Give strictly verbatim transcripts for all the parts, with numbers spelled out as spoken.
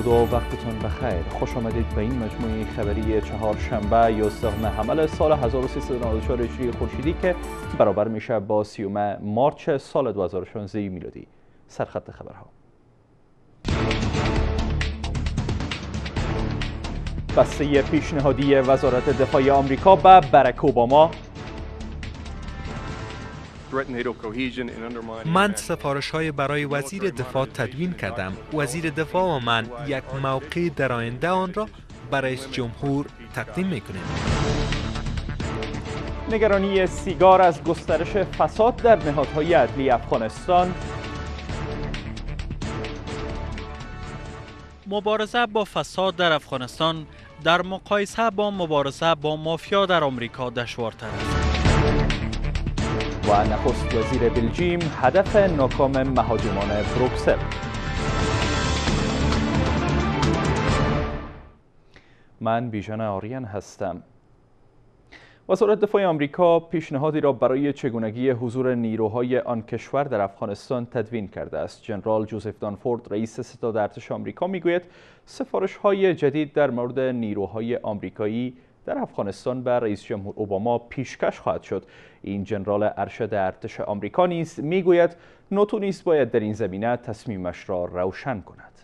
درود و وقتتون بخیر. خوش آمدید به این مجموعه خبری چهارشنبه یازدهم حمل سال هزار و سیصد و نود و چهار هجری خورشیدی که برابر میشه با سیوم مارچ سال دو هزار و شانزده میلادی. سرخط خبرها. بسته پیشنهادی وزارت دفاع آمریکا به باراک اوباما. من سفارش‌های برای وزیر دفاع تدوین کردم. وزیر دفاع و من یک موقع در آینده آن را برای رئیس جمهور تقدیم می‌کنیم. نگرانی سیگار از گسترش فساد در نهادهای عدلی افغانستان. مبارزه با فساد در افغانستان در مقایسه با مبارزه با مافیا در آمریکا دشوارتر است. و نخست وزیر بلژیم هدف ناکام مهاجمان بروکسل. من بیژن آریان هستم. وزارت دفاع آمریکا پیشنهادی را برای چگونگی حضور نیروهای آن کشور در افغانستان تدوین کرده است. جنرال جوزف دانفورد رئیس ستاد ارتش آمریکا میگوید سفارش‌های جدید در مورد نیروهای آمریکایی در افغانستان به رئیس جمهور اوباما پیشکش خواهد شد. این جنرال ارشد ارتش آمریکا نیز میگوید ناتو نیز باید در این زمینه تصمیمش را روشن کند.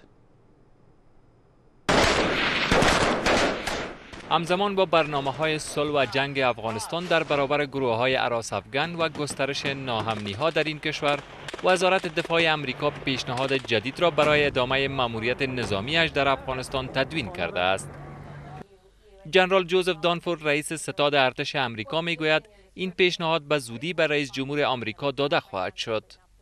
همزمان با برنامه‌های صلح و جنگ افغانستان در برابر گروه‌های اراس افغان و گسترش ناامنی‌ها در این کشور، وزارت دفاع آمریکا پیشنهاد جدید را برای ادامه مأموریت نظامی‌اش در افغانستان تدوین کرده است. جنرال جوزف دانفورد رئیس ستاد ارتش آمریکا میگوید این پیشنهاد به زودی به رئیس جمهور آمریکا داده خواهد شد.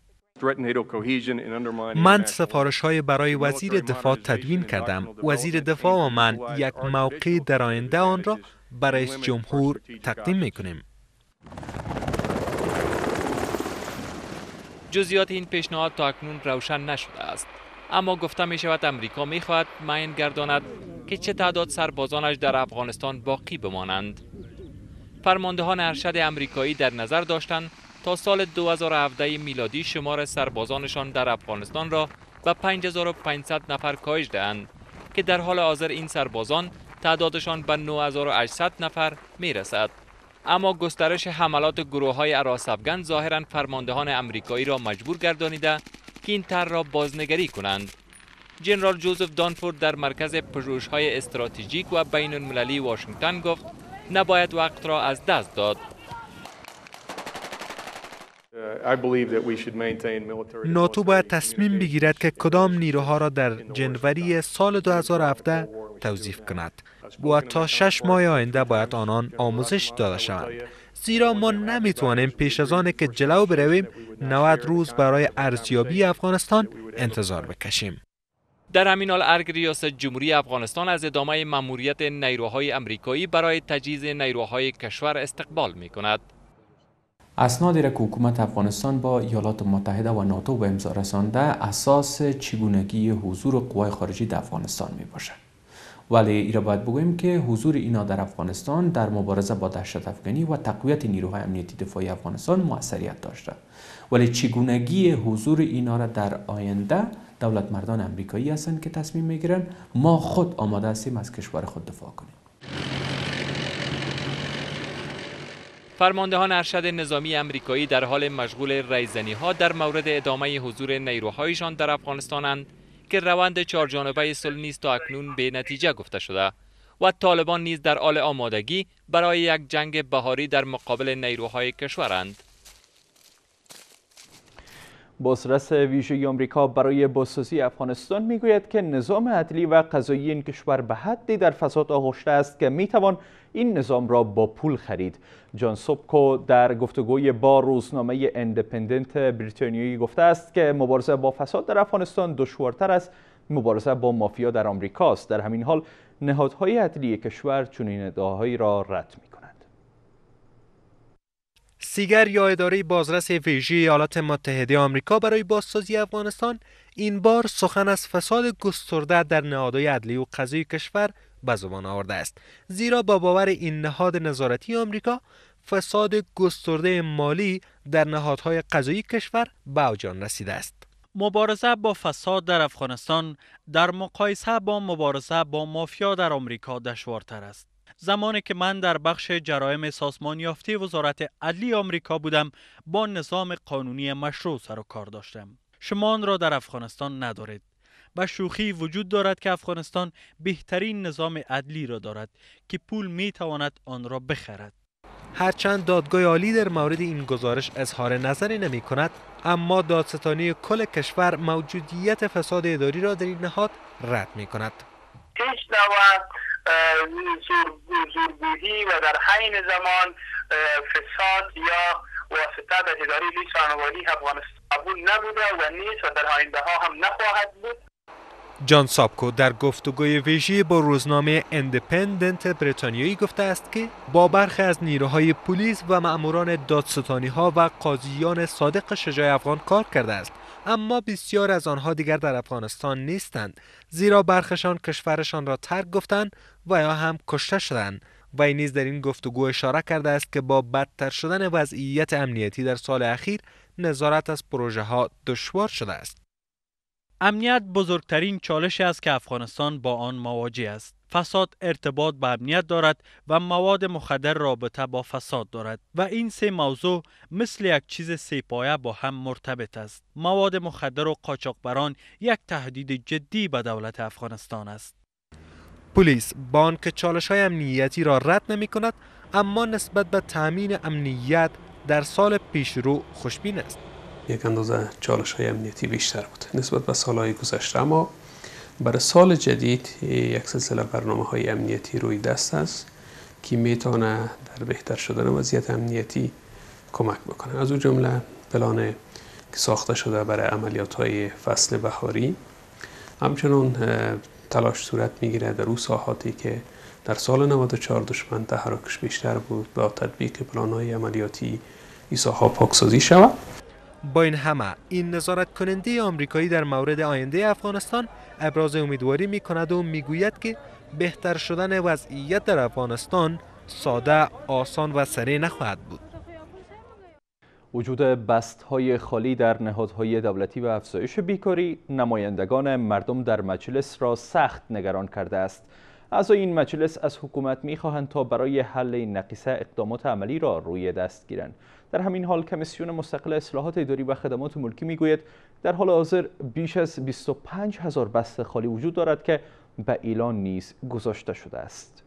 من سفارش‌های برای وزیر دفاع تدوین کردم. وزیر دفاع و من یک موقع در آینده آن را برای رئیس جمهور تقدیم می‌کنیم. جزئیات این پیشنهاد تا اکنون روشن نشده است، اما گفته می شود آمریکا می خواهد معین گرداند که چه تعداد سربازانش در افغانستان باقی بمانند. فرماندهان ارشد آمریکایی در نظر داشتند تا سال دو هزار و هفده میلادی شمار سربازانشان در افغانستان را به پنج هزار و پانصد نفر کاهش دهند که در حال حاضر این سربازان تعدادشان به نه هزار و هشتصد نفر می رسد. اما گسترش حملات گروه‌های اراس افغان ظاهراً فرماندهان آمریکایی را مجبور گردانیده که این طرح را بازنگری کنند. جنرال جوزف دانفورد در مرکز پژوهش‌های استراتژیک و بین المللی واشنگتن گفت نباید وقت را از دست داد. ناتو باید تصمیم بگیرد که کدام نیروها را در جنوری سال دو هزار و هفده توظیف کند و تا شش ماه آینده باید آنان آموزش داده شوند، زیرا ما نمیتوانیم پیش از آن که جلو برویم نود روز برای ارزیابی افغانستان انتظار بکشیم. در همین حال ارگ ریاست جمهوری افغانستان از ادامه مأموریت نیروهای آمریکایی برای تجهیز نیروهای کشور استقبال می‌کند. اسنادی را که حکومت افغانستان با ایالات متحده و ناتو به امضا رسانده اساس چگونگی حضور قوای خارجی در افغانستان می باشد. ولی ایرا باید بگوییم که حضور اینا در افغانستان در مبارزه با دهشت افغانی و تقویت نیروهای امنیتی دفاعی افغانستان موثریت داشته، ولی چگونگی حضور اینا را در آینده دولت مردان امریکایی هستند که تصمیم میگیرن. ما خود آماده هستیم از کشور خود دفاع کنیم. فرماندهان ارشد نظامی آمریکایی در حال مشغول ریزنی‌ها در مورد ادامه حضور نیروهایشان در افغانستانند که روند چهارجانبه صلح نیز تا اکنون به نتیجه گفته شده و طالبان نیز در حال آمادگی برای یک جنگ بهاری در مقابل نیروهای کشورند. بازرس ویژه آمریکا برای بازسازی افغانستان میگوید که نظام عدلی و قضایی این کشور به حدی در فساد آغشته است که میتوان این نظام را با پول خرید. جان سوبکو در گفتگوی با روزنامه اندپندنت بریتانیایی گفته است که مبارزه با فساد در افغانستان دشوارتر از مبارزه با مافیا در آمریکا است. در همین حال نهادهای عدلی کشور چنین ادعاهایی را رد می‌کنند. سیگر یا اداره بازرس ویژه ایالات متحده آمریکا برای بازسازی افغانستان این بار سخن از فساد گسترده در نهادهای عدلی و قضایی کشور به زبان آورده است، زیرا با باور این نهاد نظارتی آمریکا فساد گسترده مالی در نهادهای قضایی کشور به اوج رسیده است. مبارزه با فساد در افغانستان در مقایسه با مبارزه با مافیا در آمریکا دشوارتر است. زمانی که من در بخش جرایم سازمان یافته وزارت عدلی آمریکا بودم، با نظام قانونی مشروع سر و کار داشتم. شما آن را در افغانستان ندارید. به شوخی وجود دارد که افغانستان بهترین نظام عدلی را دارد که پول می تواند آن را بخرد. هرچند دادگاه عالی در مورد این گزارش اظهار نظری نمی کند، اما دادستانی کل کشور موجودیت فساد اداری را در این نهاد رد می کند. هیچ نوع زورگویی و در حین زمان فساد یا واسطه در اداره لیسانوالی افغانستان قبول نبوده و نیست و در آینده ها هم نخواهد بود. جان سابکو در گفتگوی ویژه‌ای با روزنامه اندیپندنت بریتانیایی گفته است که با برخی از نیروهای پلیس و مأموران دادستانی ها و قاضیان صادق شجاع افغان کار کرده است، اما بسیار از آنها دیگر در افغانستان نیستند، زیرا برخشان کشورشان را ترک گفتند و یا هم کشته شدند. وی نیز در این گفتگو اشاره کرده است که با بدتر شدن وضعیت امنیتی در سال اخیر نظارت از پروژه ها دشوار شده است. امنیت بزرگترین چالش است که افغانستان با آن مواجه است. فساد ارتباط به امنیت دارد و مواد مخدر رابطه با فساد دارد و این سه موضوع مثل یک چیز سه پایه با هم مرتبط است. مواد مخدر و قاچاقبران یک تهدید جدی به دولت افغانستان است. پلیس با آنکه چالش‌های امنیتی را رد نمی‌کند، اما نسبت به تامین امنیت در سال پیشرو خوشبین است. یک اندازه چالش‌های امنیتی بیشتر بود نسبت به سال‌های گذشته، اما برای سال جدید یک سلسله برنامه‌های امنیتی روی دست است که میتونه در بهتر شدن وضعیت امنیتی کمک بکنه. از اون جمله پلان که ساخته شده برای عملیات‌های فصل بهاری، همچنین تلاش صورت میگیره در اون ساحاتی که در سال نود و چهار دشمن تحرکش بیشتر بود با تطبیق پلان‌های عملیاتی این ساحات پاکسازی شود. با این همه این نظارت کننده آمریکایی در مورد آینده افغانستان ابراز امیدواری می کند و می گوید که بهتر شدن وضعیت در افغانستان ساده، آسان و سریع نخواهد بود. وجود بست‌های خالی در نهادهای دولتی و افزایش بیکاری نمایندگان مردم در مجلس را سخت نگران کرده است. اعضای این مجلس از حکومت می‌خواهند تا برای حل این نقیصه اقدامات عملی را روی دست گیرند. در همین حال کمیسیون مستقل اصلاحات اداری و خدمات ملکی میگوید در حال حاضر بیش از بیست و پنج هزار بست خالی وجود دارد که به اعلان نیز گذاشته شده است.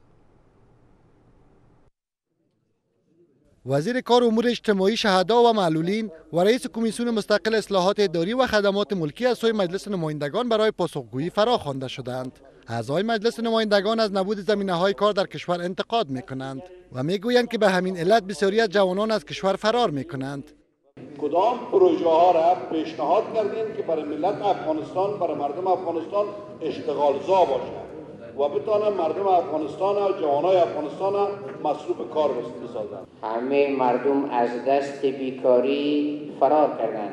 وزیر کار و امور اجتماعی، شهدا و معلولین و رئیس کمیسیون مستقل اصلاحات اداری و خدمات ملکی از سوی مجلس نمایندگان برای پاسخگویی فرا خوانده شدند. اعضای مجلس نمایندگان از نبود زمینه‌های کار در کشور انتقاد می‌کنند و می‌گویند که به همین علت بسیاری از جوانان از کشور فرار می‌کنند. کدام پروژه ها را پیشنهاد کردیم که برای ملت افغانستان، برای مردم افغانستان اشتغالزا باشد و بتوانند مردم افغانستان و جوانای افغانستان مصروف کار بسازند. همه مردم از دست بیکاری فرار کردند.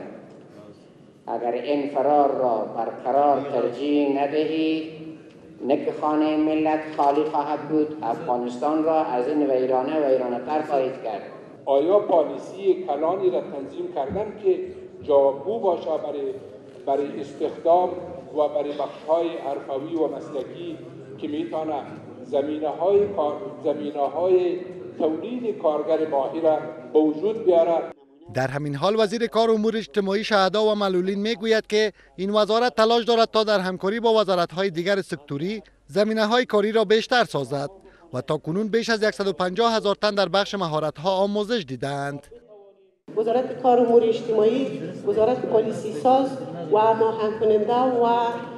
اگر این فرار را برقرار ترجیح ندهید، نه که خانه ملت خالی خواهد بود، افغانستان را از این ویرانه ویرانه‌تر خواهید کرد. آیا پالیسی کلانی را تنظیم کردن که جوابگو باشه برای برای استخدام و برای بخش‌های حرفوی و مسلکی که میتونه زمینه‌های کار زمینه‌های تولید کارگر ماهر را به وجود بیاره؟ در همین حال وزیر کار و امور اجتماعی شهدا و معلولین میگوید که این وزارت تلاش دارد تا در همکاری با وزارت‌های دیگر سکتوری زمینه‌های کاری را بیشتر سازد و تا کنون بیش از صد و پنجاه هزار تن در بخش مهارت‌ها آموزش دیدند. وزارت کار و امور اجتماعی وزارت پالیسی ساز و هماهنگ کننده و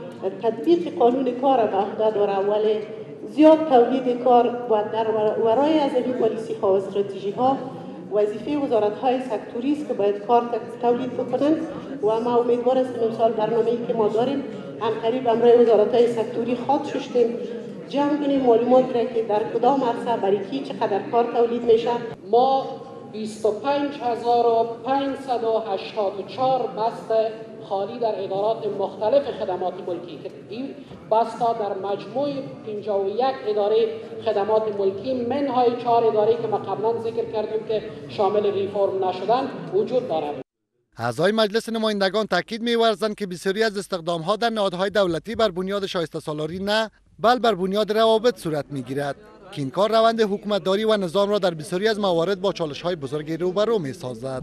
تطبیق قانون کار به عهده دارد، ولی زیاد تولید کار و در ورای از این پالیسی ها و استراتژی ها وظیفه وزارت های سکتوری است که باید کار تولید بکنند و ما امیدوار هستیم امسال برنامه‌ای که ما داریم همکاری به همراه وزارت های سکتوری خواهد شستیم جمع کنیم معلومات را که در کدام عرصه برای کی چقدر کار تولید میشه. ما بیست و پنج هزار و پانصد و هشتاد و چهار بست خالی در ادارات مختلف خدمات ملکی که این بستا در مجموع پنجاه و یک اداره خدمات ملکی منهای چهار اداره که ما قبلا ذکر کردیم که شامل ریفرم نشدن وجود دارد. اعضای مجلس نمایندگان تاکید می‌ورزند که بسیاری از استخدام‌ها در نهادهای دولتی بر بنیاد شایسته سالاری نه، بل بر بنیاد روابط صورت می‌گیرد که این کار روند حکومتداری و نظام را در بسیاری از موارد با چالش‌های بزرگی روبرو می‌سازد.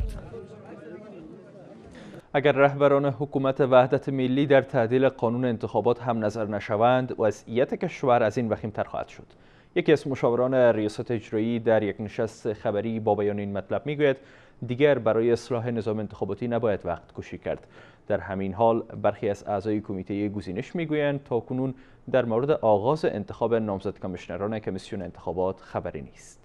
اگر رهبران حکومت وحدت ملی در تعدیل قانون انتخابات هم نظر نشوند، وضعیت کشور از این وخیم‌تر خواهد شد. یکی از مشاوران ریاست اجرایی در یک نشست خبری با بیان این مطلب میگوید دیگر برای اصلاح نظام انتخاباتی نباید وقت کشی کرد. در همین حال برخی از اعضای کمیته گزینش میگویند تاکنون در مورد آغاز انتخاب نامزد کمیشنران کمیسیون انتخابات خبری نیست.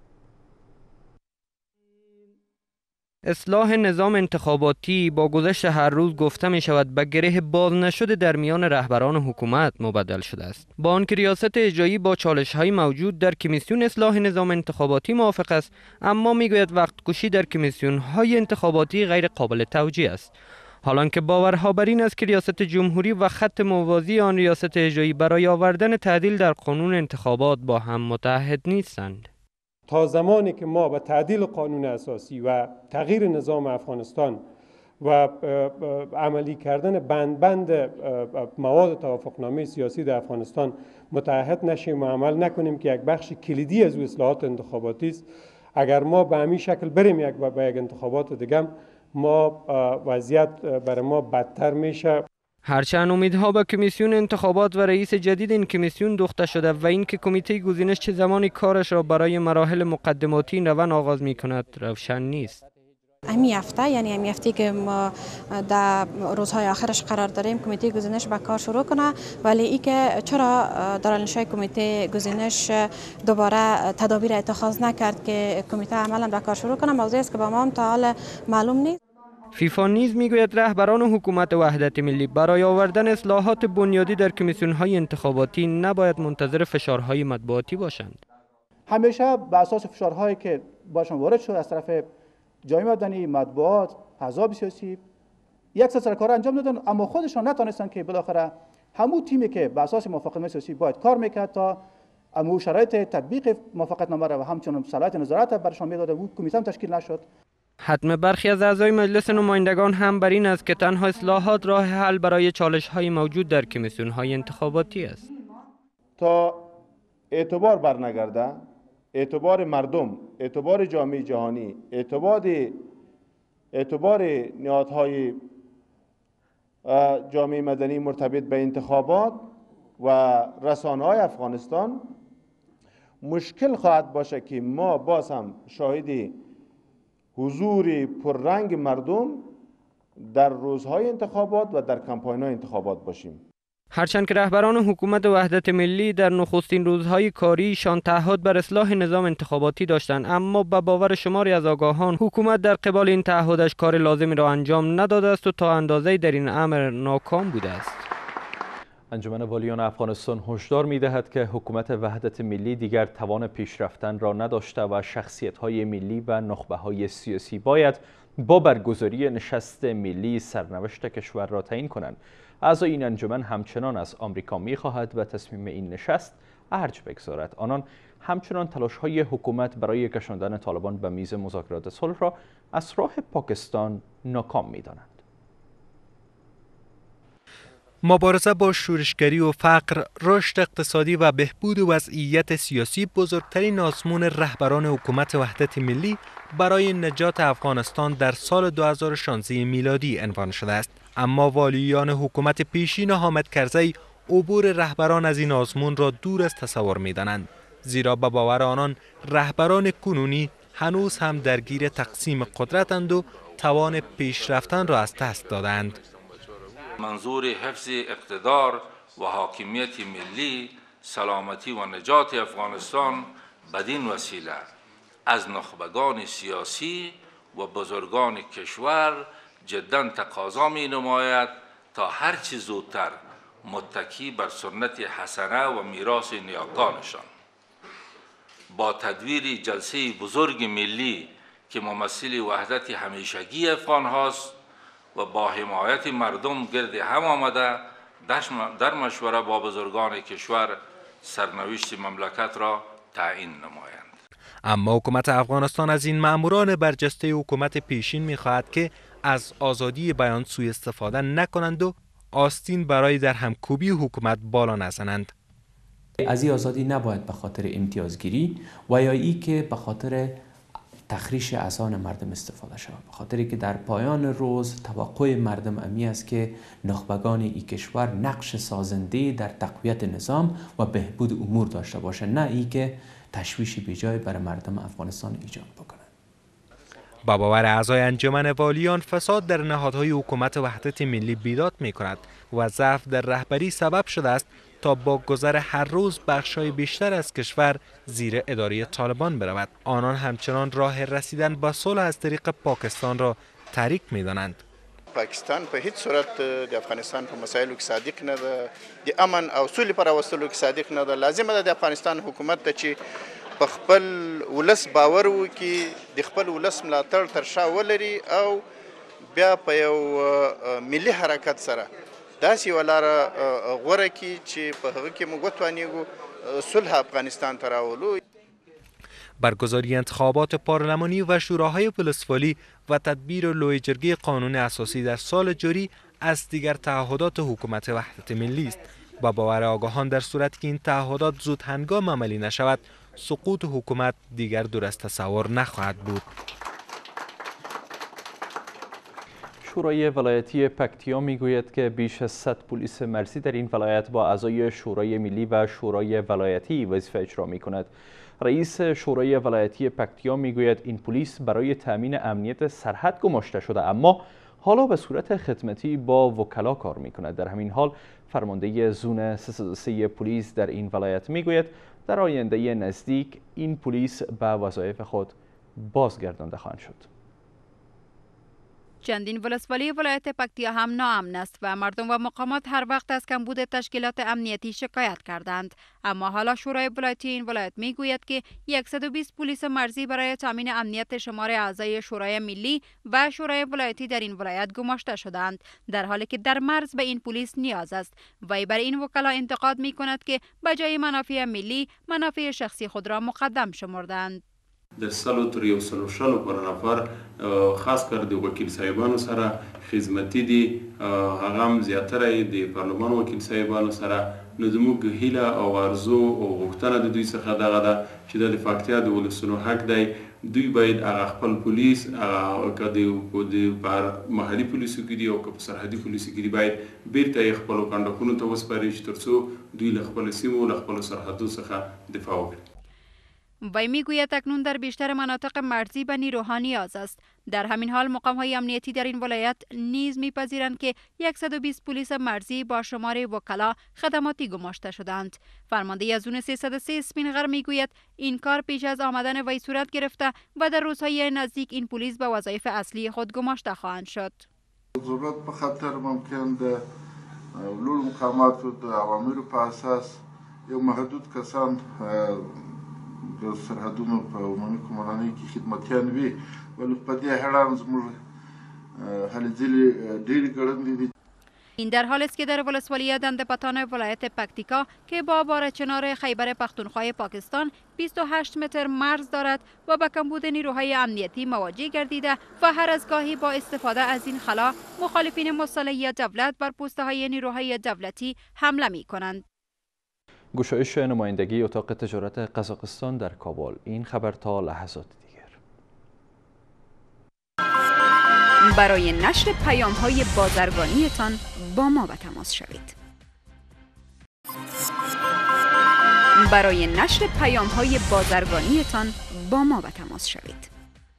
اصلاح نظام انتخاباتی با گذشت هر روز گفته می شود به گره باز نشده در میان رهبران حکومت مبدل شده است. با آنکه ریاست اجرایی با چالش های موجود در کمیسیون اصلاح نظام انتخاباتی موافق است، اما می گوید وقت کشی در کمیسیون های انتخاباتی غیر قابل توجیه است. حالانکه باورها بر این است که ریاست جمهوری و خط موازی آن ریاست اجرایی برای آوردن تعدیل در قانون انتخابات با هم متحد نیستند. تا زمانی که ما به تعدیل قانون اساسی و تغییر نظام افغانستان و عملی کردن بند بند مواد توافقنامه سیاسی در افغانستان متحد نشیم و عمل نکنیم که یک بخش کلیدی از اصلاحات انتخاباتی است، اگر ما به همین شکل بریم یک به یک انتخابات دیگه، ما وضعیت برای ما بدتر میشه. هرچند امیدها به کمیسیون انتخابات و رئیس جدید این کمیسیون دوخته شده و اینکه کمیته گزینش چه زمانی کارش را برای مراحل مقدماتی روان آغاز می کند روشن نیست. امی هفته یعنی امی هفته که ما در روزهای آخرش قرار داریم کمیته گزینش به کار شروع کنه، ولی ای که چرا دارالنشای کمیته گزینش دوباره تدابیر اتخاذ نکرد که کمیته عملا به کار شروع کنه موضوعی است که با ما هم تا حال معلوم نیست. فیفا نیز میگوید رهبران حکومت وحدت ملی برای آوردن اصلاحات بنیادی در کمیسیون‌های انتخاباتی نباید منتظر فشارهای مطبوعاتی باشند. همیشه بر اساس فشارهایی که باشون وارد شد از طرف جامعه مدنی، مطبوعات، احزاب سیاسی یک سلسله کار انجام دادن، اما خودشان نتونستن که بالاخره همون تیمی که بر اساس موافقتنامه سیاسی باید کار میکرد تا امو شرایط تطبیق موافقتنامه را و همچنین صلاحیت نظارت برشان میداد و کمیته هم تشکیل نشد. حتم برخی از اعضای مجلس نمایندگان هم بر این است که تنها اصلاحات راه حل برای چالش‌های موجود در کمیسیون‌های انتخاباتی است. تا اعتبار برنگرده، اعتبار مردم، اعتبار جامعه جهانی، اعتبار اعتبار نهادهای جامعه مدنی مرتبط به انتخابات و رسانه‌های افغانستان مشکل خواهد باشه که ما باز هم شاهد حضور پررنگ مردم در روزهای انتخابات و در کمپاین‌های انتخابات باشیم. هرچند که رهبران حکومت وحدت ملی در نخستین روزهای کاریشان تعهد بر اصلاح نظام انتخاباتی داشتند، اما به باور شماری از آگاهان حکومت در قبال این تعهدش کار لازمی را انجام نداده است و تا اندازه‌ای در این امر ناکام بوده است. انجمن والیان افغانستان هشدار می‌دهد که حکومت وحدت ملی دیگر توان پیشرفتن را نداشته و شخصیت‌های ملی و نخبه‌های سیاسی باید با برگزاری نشست ملی سرنوشت کشور را تعیین کنند. اعضای این انجمن همچنان از آمریکا می‌خواهد به تصمیم این نشست ارج بگذارد. آنان همچنان تلاش‌های حکومت برای کشاندن طالبان به میز مذاکرات صلح را از راه پاکستان ناکام می‌دانند. مبارزه با شورشگری و فقر، رشد اقتصادی و بهبود وضعیت سیاسی بزرگترین آزمون رهبران حکومت وحدت ملی برای نجات افغانستان در سال دو هزار و شانزده میلادی عنوان شده است. اما والیان حکومت پیشین حامد کرزی عبور رهبران از این آزمون را دور از تصور می‌دانند، زیرا به باور آنان رهبران کنونی هنوز هم درگیر تقسیم قدرتند و توان پیشرفتن را از دست دادند. منظور حفظ اقتدار و حاکمیت ملی، سلامتی و نجات افغانستان بدین وسیله از نخبگان سیاسی و بزرگان کشور جدا تقاضا می نماید تا هرچی زودتر متکی بر سنت حسنه و میراث نیاکانشان با تدویر جلسه بزرگ ملی که ممثل وحدت همیشگی افغان هاست و با حمایت مردم گرد هم آمده در مشوره با بزرگان کشور سرنوشت مملکت را تعیین نمایند. اما حکومت افغانستان از این ماموران برجسته حکومت پیشین می‌خواهد که از آزادی بیان سوء استفاده نکنند و آستین برای در همکوبی حکومت بالا نزنند. از این آزادی نباید به خاطر امتیازگیری و یا ای که به خاطر تخریش اذهان مردم استفاده شود، به خاطری که در پایان روز توقع مردم امی است که نخبگان این کشور نقش سازنده در تقویت نظام و بهبود امور داشته باشه، نه ای که تشویشی بیجای برای مردم افغانستان ایجاد بکنه. با باور اعضای انجمن والیان، فساد در نهادهای حکومت وحدت ملی بیداد می کند و ضعف در رهبری سبب شده است تا با گذر هر روز بخشای بیشتر از کشور زیر اداره طالبان برود. آنان همچنان راه رسیدن به صلح از طریق پاکستان را تاریک می دانند. پاکستان په هیڅ صورت د افغانستان په مسایلو کې صادق نه ده، د امن او سولې پر راوستلو کې صادق نه ده. لازمه ده د افغانستان حکومت ته چې په خپل ولس باور وکړي، د خپل ولس ملاتړ تر شا ولري او بیا په یو ملي حرکت سره داسې ولاره غوره کړي چې په هغه کې موږ وتوانیږو صلح افغانستان ته راولو. برگزاری انتخابات پارلمانی و شوراهای ولسوالی و تدبیر لوی جرگه قانون اساسی در سال جاری از دیگر تعهدات حکومت وحدت ملی است. با باور آگاهان در صورت که این تعهدات زود هنگام عملی نشود، سقوط حکومت دیگر دور از تصور نخواهد بود. شورای ولایتی پکتیا میگوید که بیش از صد پلیس مرزی در این ولایت با اعضای شورای ملی و شورای ولایتی وظیفه اجرا می کند. رئیس شورای ولایتی پکتیا میگوید این پلیس برای تامین امنیت سرحد گماشته شده، اما حالا به صورت خدمتی با وکلا کار می کند. در همین حال فرمانده زون سیصد و سه پلیس در این ولایت میگوید در آینده نزدیک این پلیس به وظایف خود بازگردانده خواهند شد. چندین ولسوالی ولایت پکتیا هم ناامن است و مردم و مقامات هر وقت از کمبود تشکیلات امنیتی شکایت کردند، اما حالا شورای ولایتی این ولایت میگوید که صد و بیست پلیس مرزی برای تامین امنیت شمار اعضای شورای ملی و شورای ولایتی در این ولایت گماشته شدند، در حالی که در مرز به این پلیس نیاز است. وی بر این وکلا انتقاد می کند که بجای منافع ملی منافع شخصی خود را مقدم شمردند. د سلو تر یو سلو شلو پر نفر خاص کر د وکیل صاحبانو سره خدمتي دي، هغه هم زیاتره د پارلمان وکیل صاحبانو سره. نو زموږ هیله او ارزو او غوښتنه د دوی څخه دغه ده چې د فاکتیا د ولسونو حق دی، دوی باید هغه خپل پولیس هغه که د محلي پولیسو کې دي او که په سرحدي پولیسو کې دي باید بیرته یې خپلو کنډکونو ته وسپاري چې تر څو دوی له خپلو سیمو له خپلو سرحدو څخه دفاع وکړي. وی میگوید اکنون در بیشتر مناطق مرزی به نیروها نیاز است. در همین حال مقام های امنیتی در این ولایت نیز میپذیرند که صد و بیست پلیس مرزی با شمار وکلا خدماتی گماشته شدند. فرمانده زون سیصد و سه اسپینغر میگوید این کار پیش از آمدن وی صورت گرفته و در روزهای نزدیک این پلیس به وظایف اصلی خود گماشته خواهند شد. ضرورت به خاطر ممکن ده لوړ مقاماتو د اوامرو په اساس یو محدود کسان د سرحدونو په عمومي قومندانۍ کې خدمتیان وي، ولی په دې اړه زموږ هلې ځلې ډېرې ګړندې دي. این در حال است که در ولسوالی دندپتان ولایت پکتیکا که با بار چنار خیبر پختونخوا پاکستان بیست و هشت متر مرز دارد و به کمبود نیروهای امنیتی مواجه گردیده و هر از گاهی با استفاده از این خلا مخالفین مسلح دولت بر پوسته های نیروهای دولتی حمله می کنند. گشایش نمایندگی اتاق تجارت قزاقستان در کابل. این خبر تا لحظات دیگر. برای نشر پیام های بازرگانیتان با ما به تماس شوید. برای نشر پیام های بازرگانیتان با ما به تماس شوید.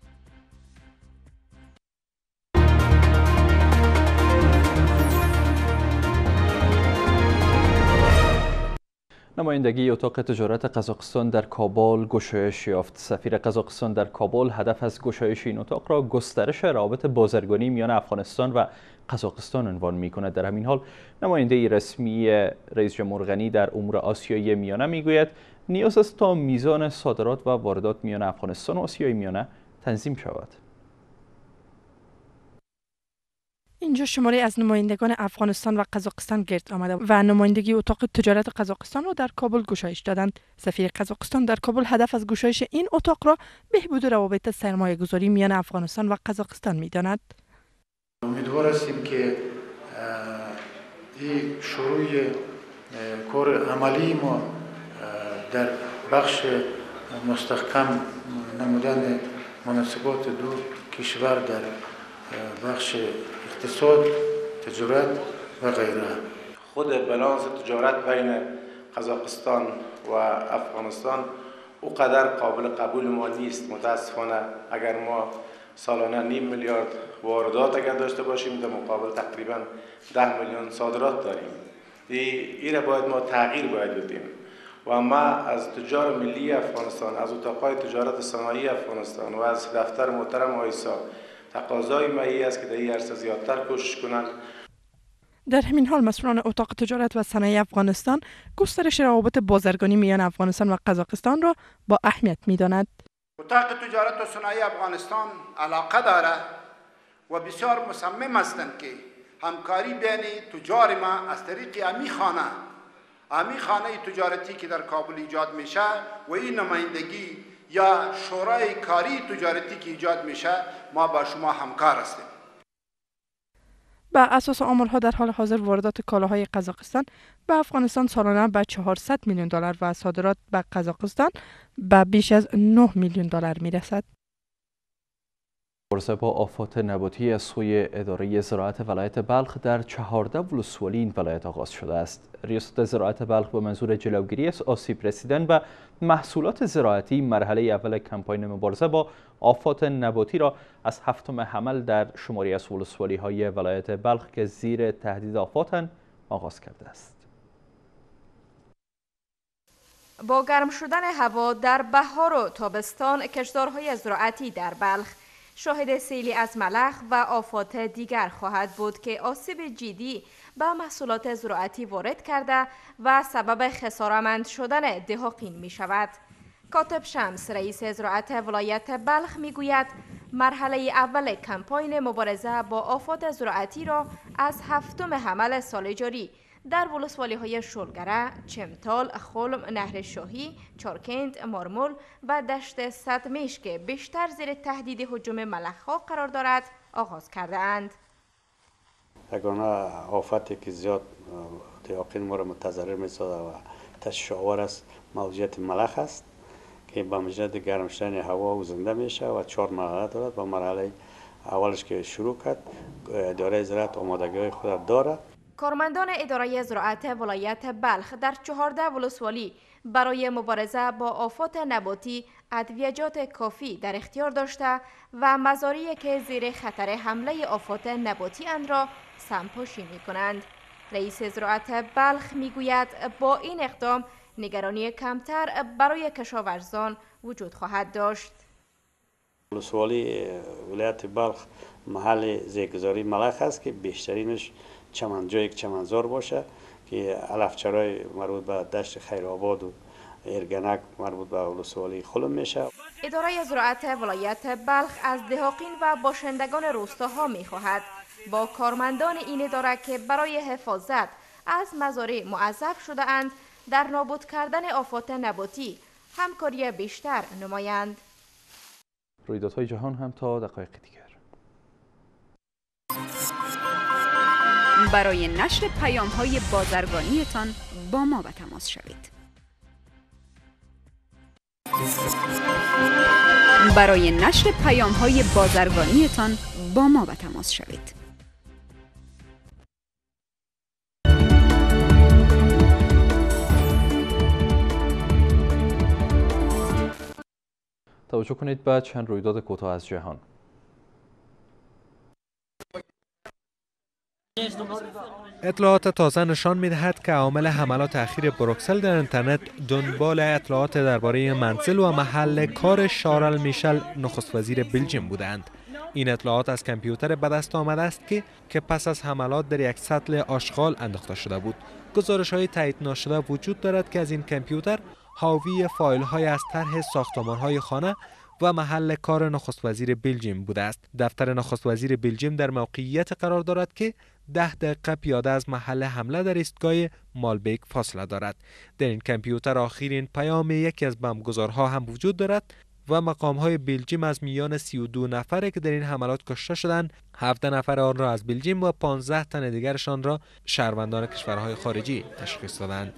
نمایندگی اتاق تجارت قزاقستان در کابل گشایش یافت. سفیر قزاقستان در کابل هدف از گشایش این اتاق را گسترش روابط بازرگانی میان افغانستان و قزاقستان عنوان می کند. در همین حال نماینده رسمی رئیس جمهور غنی در امور آسیای میانه میگوید نیاز است تا میزان صادرات و واردات میان افغانستان و آسیای میانه تنظیم شود. اینجا شماره از نمایندگان افغانستان و قزاقستان گرد آمده و نمایندگی اتاق تجارت قزاقستان را در کابل گشایش دادند. سفیر قزاقستان در کابل هدف از گشایش این اتاق را بهبود روابط سرمایه گذاری میان افغانستان و قزاقستان می‌داند. امیدوار هستیم که این شروع کار عملی ما در بخش مستحکم نمودن مناسبات دو کشور در بخش اقتصاد، تجارت و غیره. خود بالانس تجارت بین قزاقستان و افغانستان او قدر قابل قبول ما نیست. متاسفانه اگر ما سالانه نیم میلیارد واردات اگر داشته باشیم در مقابل تقریبا ده میلیون صادرات داریم. این را باید ما تغییر باید بدیم و ما از تجار ملی افغانستان، از اتاقهای تجارت صنایع افغانستان و از دفتر محترم آیسا تقاضای مایی است که در این عرصه زیادتر کوشش کنند. در همین حال مسئولان اتاق تجارت و صنایع افغانستان گسترش روابط بازرگانی میان افغانستان و قزاقستان را با اهمیت می‌داند. اتاق تجارت و صنایع افغانستان علاقه دارد و بسیار مصمم هستند که همکاری بین تجار ما از طریق امی خانه امی خانه تجارتی که در کابل ایجاد میشه و این نمایندگی یا شورای کاری تجارتی که ایجاد میشه، ما با شما همکار هستیم. بر اساس آمارها در حال حاضر واردات کالاهای قزاقستان به افغانستان سالانه به چهارصد میلیون دلار و صادرات به قزاقستان به بیش از نه میلیون دلار میرسد. مبارزه با آفات نباتی از سوی اداره زراعت ولایت بلخ در چهارده ولسوالی این ولایت آغاز شده است. ریاست زراعت بلخ به منظور جلوگیری از آسیب رسیدن و محصولات زراعتی مرحله اول کمپاین مبارزه با آفات نباتی را از هفتم حمل در شماری از ولسوالی های ولایت بلخ که زیر تهدید آفاتند آغاز کرده است. با گرم شدن هوا در بهار و تابستان کشتزارهای زراعتی در بلخ شاهد سیلی از ملخ و آفات دیگر خواهد بود که آسیب جدی به محصولات زراعتی وارد کرده و سبب خسارتمند شدن دهاقین می شود. کاتب شمس رئیس زراعت ولایت بلخ می گوید مرحله اول کمپاین مبارزه با آفات زراعتی را از هفتم حمل سال جاری در ولسوالی های شلگره، چمتال، خلم، نهر شاهی، چارکند، مارمول و دشت صدمیش که بیشتر زیر تهدید هجوم ملخ‌ها قرار دارد آغاز کرده اند. یگانه آفتی که زیاد دهاقین ما را متضرر می‌سازد و تشویش آور است موجودیت ملخ است که با مجرد گرم شدن هوا وزنده میشه و چهار مرحله دارد. و مرحله اولش که شروع کرد اداره زراعت آمادگی خود دارد. کارمندان اداره زراعت ولایت بلخ در چهارده ولسوالی برای مبارزه با آفات نباتی ادویجات کافی در اختیار داشته و مزارعی که زیر خطر حمله آفات نباتی اند را سمپاشی می کنند. رئیس زراعت بلخ می گوید با این اقدام نگرانی کمتر برای کشاورزان وجود خواهد داشت. ولسوالی ولایت بلخ محل زیگذاری ملخ است که بیشترینش چمن جای یک چمنزار باشه که علفچرای مربوط به دشت خیرآباد و ارگنک مربوط به ولسوالی خلم میشه. اداره زراعت ولایت بلخ از دهاقین و باشندگان روستاها میخواهد با کارمندان این اداره که برای حفاظت از مزارع معذب شده اند در نابود کردن آفات نباتی همکاری بیشتر نمایند. رویدادهای جهان هم تا دقایق دیگر. برای نشر پیام‌های بازرگانیتان با ما به تماس شوید. برای نشر پیام‌های بازرگانیتان با ما به تماس شوید. توجه کنید به چند رویداد کوتاه از جهان. اطلاعات تازه نشان می‌دهد که عامل حملات اخیر بروکسل در اینترنت دنبال اطلاعات درباره منزل و محل کار شارل میشل نخست وزیر بلژیم بودند. این اطلاعات از کامپیوتر به دست آمده است که که پس از حملات در یک سطل آشغال انداخته شده بود. گزارش‌های تایید ناشده وجود دارد که از این کامپیوتر حاوی فایل‌های از طرح ساختمان‌های خانه و محل کار نخست وزیر بلژیم بوده است. دفتر نخست وزیر بلژیم در موقعیت قرار دارد که ده دقیقه پیاده از محل حمله در ایستگاه مالبیک فاصله دارد. در این کامپیوتر آخرین پیام یکی از بمبگذارها هم وجود دارد و مقام‌های بلژیم از میان سی و دو نفری که در این حملات کشته شدند، هفده نفر آن را از بلژیم و پانزده تن دیگرشان را شهروندان کشورهای خارجی تشخیص دادند.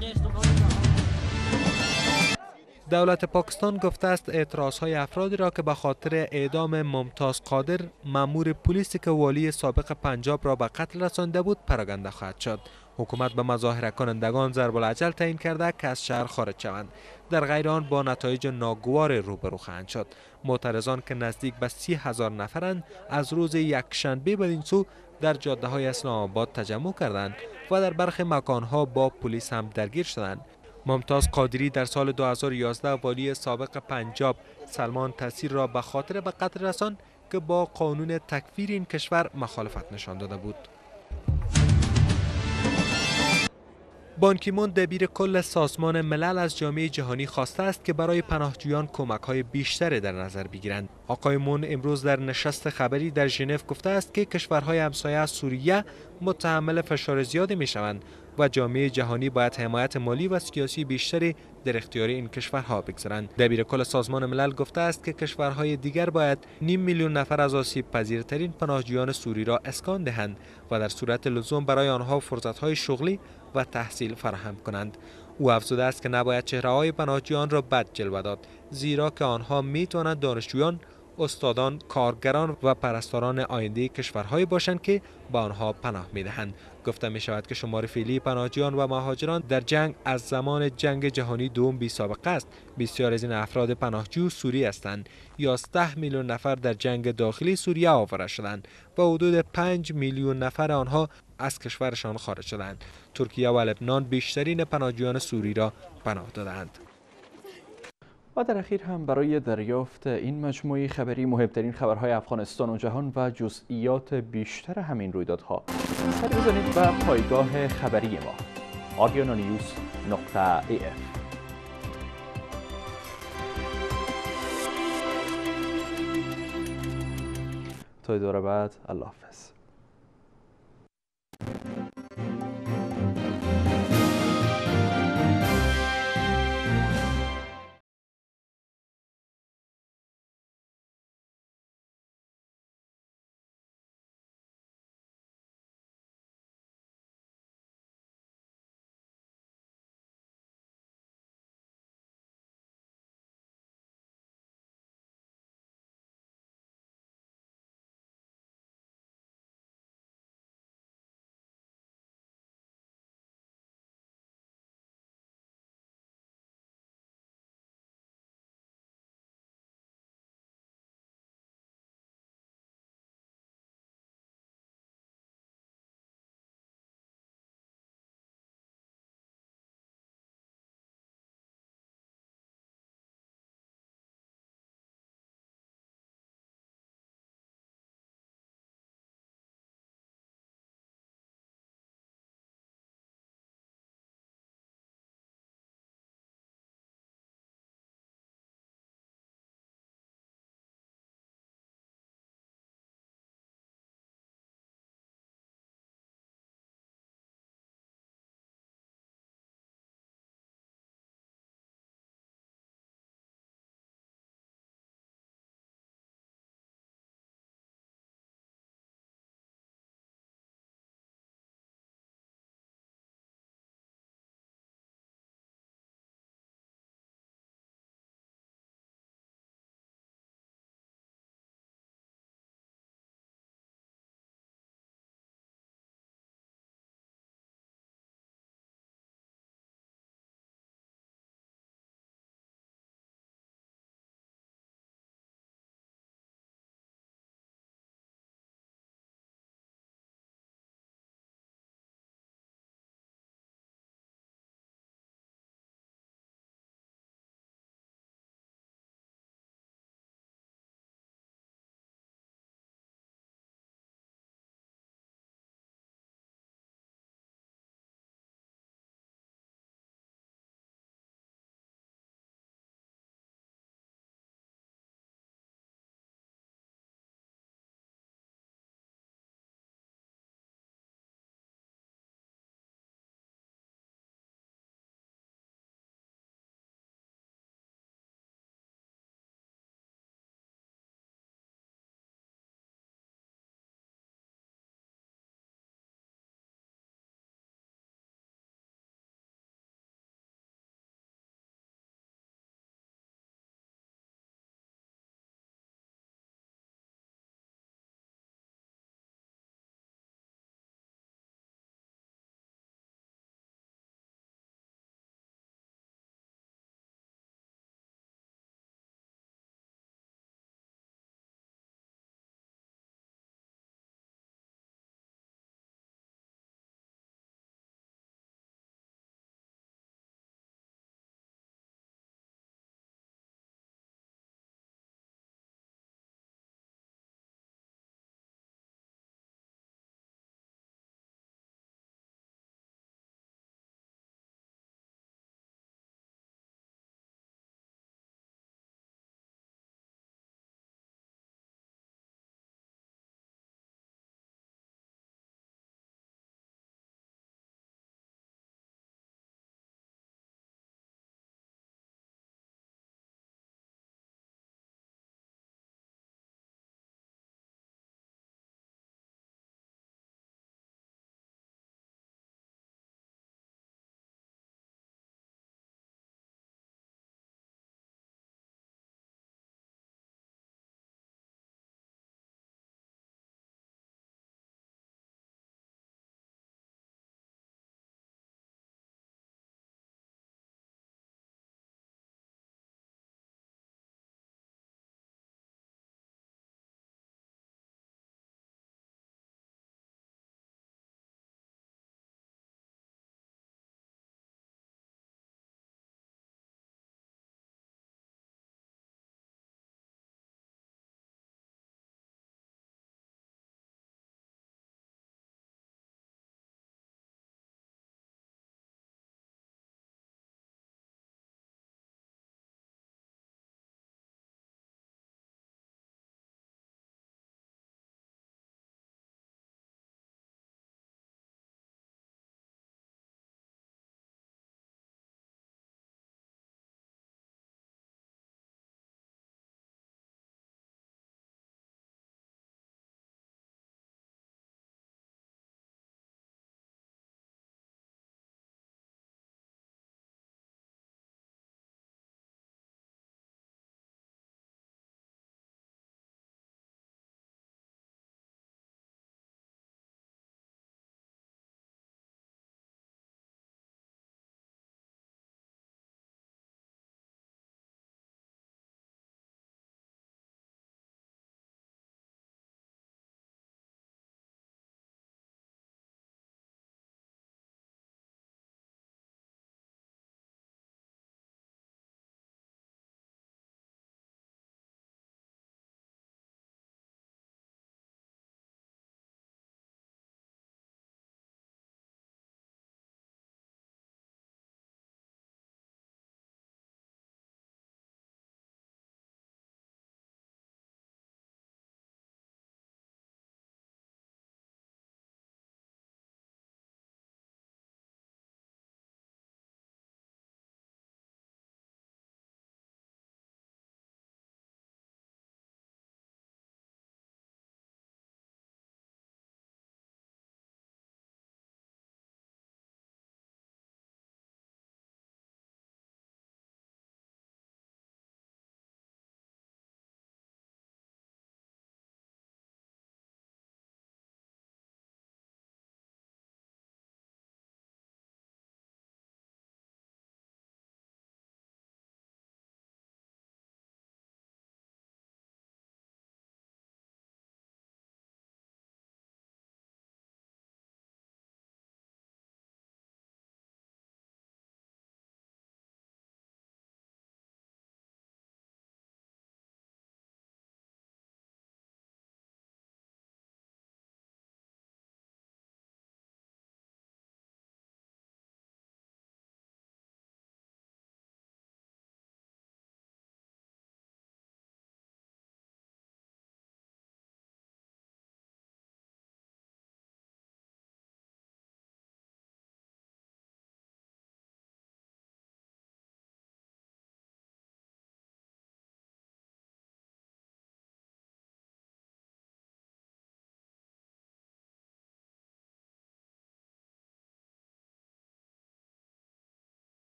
دولت پاکستان گفته است اعتراضهای افرادی را که به خاطر اعدام ممتاز قادر مأمور پلیس که والی سابق پنجاب را به قتل رسانده بود پراگنده خواهد شد. حکومت به مظاهره کنندگان ضرب العجل تعیین کرده که از شهر خارج شوند، در غیر آن با نتایج ناگوار روبرو خواهند شد. معترضان که نزدیک به سی هزار نفرند از روز یکشنبه بدین سو در جاده های اسلام آباد تجمع کردند و در برخی مکانها با پلیس هم درگیر شدند. ممتاز قادری در سال دو هزار و یازده والی سابق پنجاب سلمان تاثیر را به خاطر به قتل رساند که با قانون تکفیر این کشور مخالفت نشان داده بود. بان کی مون دبیر کل سازمان ملل از جامعه جهانی خواسته است که برای پناهجویان کمک‌های بیشتری در نظر بگیرند. آقای مون امروز در نشست خبری در ژنو گفته است که کشورهای همسایه از سوریه متحمل فشار زیادی می‌شوند و جامعه جهانی باید حمایت مالی و سیاسی بیشتری در اختیار این کشورها بگذارند. دبیر کل سازمان ملل گفته است که کشورهای دیگر باید نیم میلیون نفر از آسیب پذیرترین پناهجویان سوری را اسکان دهند و در صورت لزوم برای آنها فرصت‌های شغلی و تحصیل فراهم کنند. او افزوده است که نباید چهره‌های پناهجویان را بد جلوه داد، زیرا که آنها می‌توانند دانشجویان، استادان، کارگران و پرستاران آینده کشورهایی باشند که به آنها پناه می‌دهند. گفته می شود که شمار فعلی پناهجویان و مهاجران در جنگ از زمان جنگ جهانی دوم بی سابقه است. بسیار از این افراد پناهجو سوری هستند. یازده میلیون نفر در جنگ داخلی سوریه آواره شدند و حدود پنج میلیون نفر آنها از کشورشان خارج شدند. ترکیه و لبنان بیشترین پناهجویان سوری را پناه دادند. و در اخیر هم برای دریافت این مجموعه خبری مهمترین خبرهای افغانستان و جهان و جزئیات بیشتر همین رویدادها سری بزنید به پایگاه خبری ما آریانا نیوز نقطه ای اف. تا دوره بعد الله حافظ.